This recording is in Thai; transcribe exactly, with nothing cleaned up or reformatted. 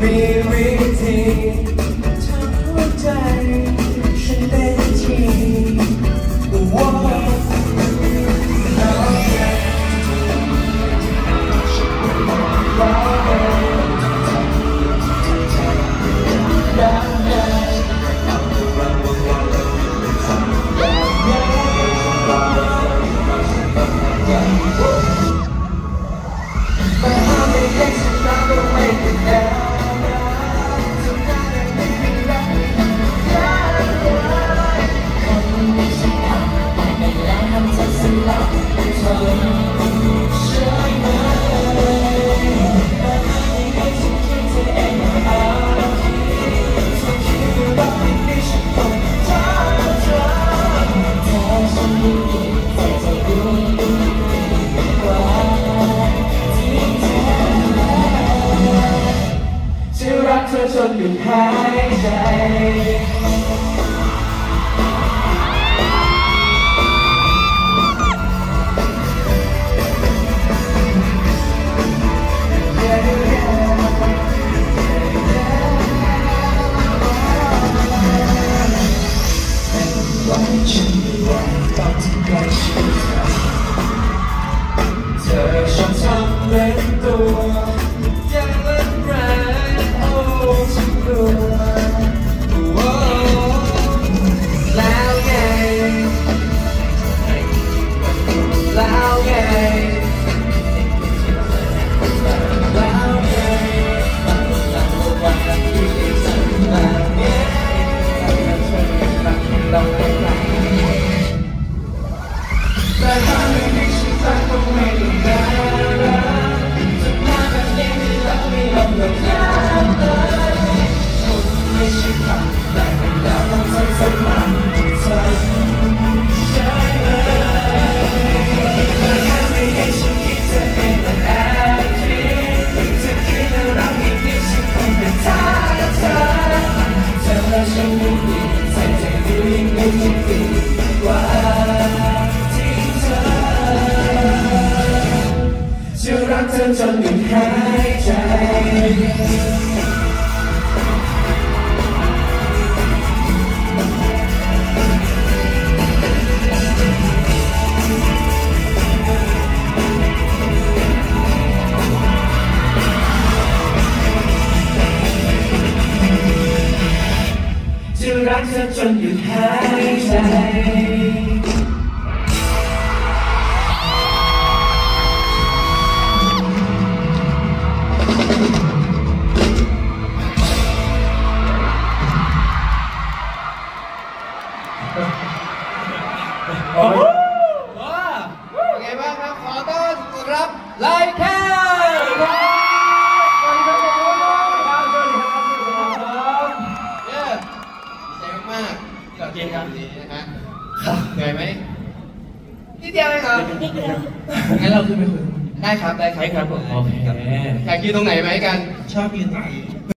มีวิธีทำหัวใจฉันได้ทีว่าเธอจนหยุดหายใจวันฉันไม่ว่าตอนที่ใกล้ชิดเธอชอบทำเล่นตัวอย่างเล่นแรงฉันกลัวแล้วไงแล้วไงแล้วไงวันที่ฉันมาเนี่ยเราไม่รักแต่ถ้าไม่มีฉันจะคงไม่ได้จะมาแบบนี้ไม่รักไม่ยอมหลงยากเลยไม่ใช่ความแต่เป็นดาวต้องใช้สมองเธอใช่ไหมแต่แค่ไม่ให้ฉันคิดจะเองแต่แอบคิดจะคิดแล้วรักอีกนิดฉันคงเป็นท่าเธอเธอและฉันไม่ดีใจใจดูยิ่งไม่ยิ่งดีกว่าที่เธอจะรักเธอจนหยุดหายใจจะรักเธอจนหยุดหายใจโอ้โหว้าเป็นไงบ้างครับขอต้อนรับไลค์แค่เก่งครับดีนะฮะเหนื่อยไหมนิดเดียวเองครับนิดเดียวงั้นเราขึ้นไปคุยได้ครับได้ครับครับผมโอเคอยากยืนตรงไหนไหมกันชอบยืนตรงนี้